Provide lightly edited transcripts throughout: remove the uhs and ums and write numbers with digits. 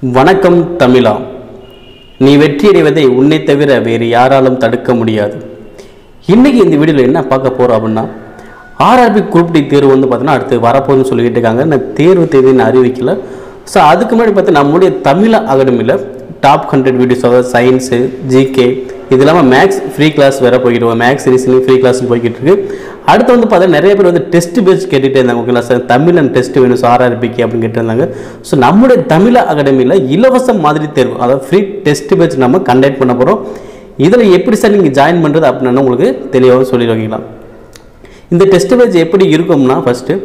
வணக்கம் தமிழா, நீ வெற்றியடைவதை உன்னை தவிர வேறு யாராலும் தடுக்க முடியாது. இன்றைக்கி இந்த வீடியோவில் என்ன பார்க்க போகிறோம் அப்படின்னா, ஆர்ஆர்பி குரூப் டி தேர்வு வந்து பார்த்தீங்கன்னா அடுத்து வரப்போகுதுன்னு சொல்லிக்கிட்டு இருக்காங்க. நான் தேர்வு தேதின்னு அறிவிக்கல. ஸோ அதுக்கு முன்னாடி பார்த்து நம்முடைய தமிழா அகாடமியில் டாப் 100 வீடியோஸ், அதாவது சயின்ஸு, ஜிகே, இது இல்லாமல் மேக்ஸ் ஃப்ரீ கிளாஸ் வேறு போய்கிட்டு இருக்கோம். மேக்ஸ் ரீசனிங் ஃப்ரீ கிளாஸ் போய்கிட்டு இருக்கு. அடுத்து வந்து பார்த்தா நிறைய பேர் வந்து டெஸ்ட் பேஸ் கேட்டுகிட்டே இருந்தாங்க. ஓகேங்களா சார், தமிழ் அண்ட் டெஸ்ட் வேணும் சார் ஆர்ஆர்பிக்கு அப்படின்னு கேட்டிருந்தாங்க. ஸோ நம்முடைய தமிழா அகாடமியில் இலவச மாதிரி தேர்வு, அதாவது ஃப்ரீ டெஸ்ட் பேஸ் நம்ம கண்டக்ட் பண்ண போகிறோம். இதில் எப்படி சார் நீங்கள் ஜாயின் பண்ணுறது அப்படின்னு உங்களுக்கு தெளிவாக சொல்லிடுவீங்களா. இந்த டெஸ்ட் பேஸ் எப்படி இருக்கும்னா,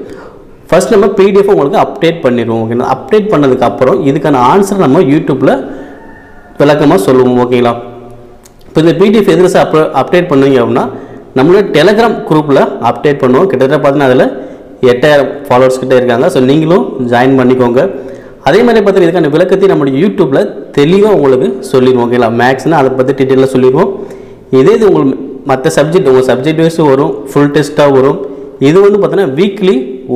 ஃபஸ்ட் நம்ம பிடிஎஃப் உங்களுக்கு அப்டேட் பண்ணிடுவோம். ஓகேங்களா, அப்டேட் பண்ணதுக்கப்புறம் இதுக்கான ஆன்சர் நம்ம யூடியூப்பில் விளக்கமாக சொல்லுவோம். ஓகேங்களா, இப்போ இந்த பிடிஎஃப் எதில் சார் அப்டேட் பண்ணுவீங்க அப்படின்னா, நம்மளோட டெலகிராம் குரூப்பில் அப்டேட் பண்ணுவோம். கிட்டத்தட்ட பார்த்தீங்கன்னா அதில் 8000 ஃபாலோவர்ஸ் கிட்டே இருக்காங்க. ஸோ நீங்களும் ஜாயின் பண்ணிக்கோங்க. அதே மாதிரி பார்த்தீங்கன்னா இதுக்கான விளக்கத்தை நம்மளுடைய யூடியூப்பில் தெளிவாக உங்களுக்கு சொல்லிடுவோம். ஓகேங்களா, மேக்ஸ்னால் அதை பற்றி டீட்டெயிலாக சொல்லிடுவோம். இதே இது உங்களுக்கு மற்ற சப்ஜெக்ட், உங்கள் சப்ஜெக்ட் வைஸும் வரும், ஃபுல் டெஸ்ட்டாக வரும். இது வந்து பார்த்தீங்கன்னா வீக்லி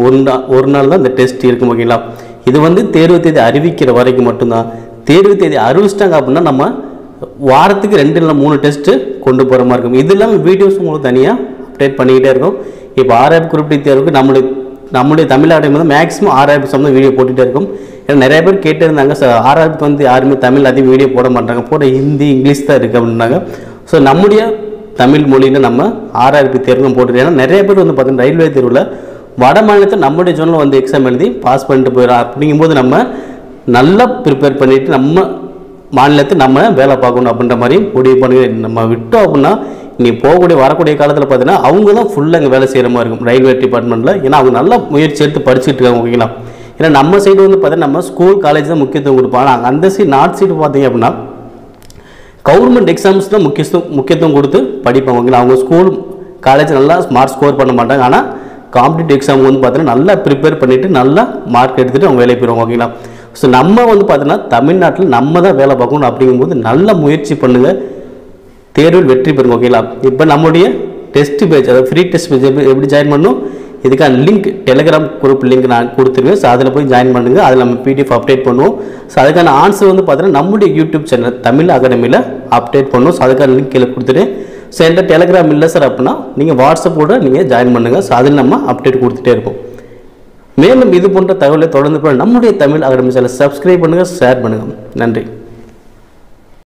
ஒரு நாள் தான் இந்த டெஸ்ட் இருக்கும். ஓகேங்களா, இது வந்து தேர்வு தேதி அறிவிக்கிற வரைக்கும் மட்டும்தான். தேர்வு தேதி அறிவிச்சிட்டாங்க அப்படின்னா நம்ம வாரத்துக்கு 2 இல்லை 3 டெஸ்ட்டு கொண்டு போகிற மாதிரி இருக்கும். இது இல்லாமல் வீடியோஸ் உங்களுக்கு தனியாக அப்டேட் பண்ணிக்கிட்டே இருக்கும். இப்போ ஆர்ஆர்பி குரூப் டி தேர்வுக்கு நம்முடைய தமிழ் அகாடமி வந்து மேக்ஸிமம் ஆர்ஆர்பி சம்மந்தம் வீடியோ போட்டுகிட்டே இருக்கும். ஏன்னா நிறைய பேர் கேட்டே இருந்தாங்க, சார் ஆர்ஆர்பிக்கு வந்து யாருமே தமிழ் அதிகம் வீடியோ போட மாட்டாங்க, போட ஹிந்தி இங்கிலீஷ் தான் இருக்குது அப்படின்னாங்க. ஸோ நம்முடைய தமிழ் மொழியில் நம்ம ஆர்ஆர்பி தேர்வும் போட்டுருக்கோம். ஏன்னா நிறைய பேர் வந்து பார்த்தீங்கன்னா ரயில்வே தேர்வில் வட மாநிலத்தில் நம்முடைய ஜோனில் வந்து எக்ஸாம் எழுதி பாஸ் பண்ணிட்டு போயிடும். அப்படிங்கும்போது நம்ம நல்லா ப்ரிப்பேர் பண்ணிவிட்டு நம்ம மாநிலத்தை நம்ம வேலை பார்க்கணும் அப்படின்ற மாதிரி முடிவு பண்ணி நம்ம விட்டோம் அப்படின்னா, நீ வரக்கூடிய காலத்தில் பார்த்தீங்கன்னா அவங்க தான் ஃபுல்லாக இங்கே வேலை செய்கிற மாதிரி இருக்கும் ரயில்வே டிபார்ட்மெண்ட்டில். ஏன்னா அவங்க நல்லா முயற்சி எடுத்து படிச்சுட்டு இருக்காங்க. ஓகேங்களா, ஏன்னா நம்ம சைடு வந்து பார்த்தீங்கன்னா நம்ம ஸ்கூல் காலேஜ் தான் முக்கியத்துவம் கொடுப்பாங்க. அந்த சைடு நார்த் சைடு பார்த்தீங்க அப்படின்னா கவர்மெண்ட் எக்ஸாம்ஸ் தான் முக்கியத்துவம் கொடுத்து படிப்பாங்க. ஓகேங்களா, அவங்க ஸ்கூல் காலேஜ் நல்லா மார்க் ஸ்கோர் பண்ண மாட்டாங்க. ஆனால் காம்படிட்டிவ் எக்ஸாம் வந்து பார்த்தீங்கன்னா நல்லா ப்ரிப்பேர் பண்ணிவிட்டு நல்லா மார்க் எடுத்துகிட்டு அவங்க வேலை போயிடுவாங்க. ஓகேங்களா, ஸோ நம்ம வந்து பார்த்தீங்கன்னா தமிழ்நாட்டில் நம்ம தான் வேலை பார்க்கணும். அப்படிங்கும்போது நல்ல முயற்சி பண்ணுங்கள், தேர்வில் வெற்றி பெறுங்க. ஓகேங்களா, இப்போ நம்முடைய டெஸ்ட் பேஜ், அதாவது ஃப்ரீ டெஸ்ட் பேஜ் எப்படி ஜாயின் பண்ணணும், இதுக்கான லிங்க் டெலிகிராம் குரூப் லிங்க் நான் கொடுத்துருவேன். ஸோ அதில் போய் ஜாயின் பண்ணுங்கள். அதில் நம்ம பிடிஎஃப் அப்டேட் பண்ணுவோம். ஸோ அதுக்கான ஆன்சர் வந்து பார்த்தீங்கன்னா நம்முடைய யூடியூப் சேனல் தமிழ் அகாடமியில் அப்டேட் பண்ணுவோம். ஸோ அதுக்கான லிங்க் கீழே கொடுத்துட்டு, ஸோ என்கிட்ட டெலிகிராம் இல்லை சார் அப்படின்னா நீங்கள் வாட்ஸ்அப்போட நீங்கள் ஜாயின் பண்ணுங்கள். ஸோ அதில் நம்ம அப்டேட் கொடுத்துட்டே இருப்போம். மேலும் இது போன்ற தகவலை தொடர்ந்து நம்முடைய தமிழ் அகாடமி சேனலை சப்ஸ்கிரைப் பண்ணுங்கள், ஷேர் பண்ணுங்கள். நன்றி.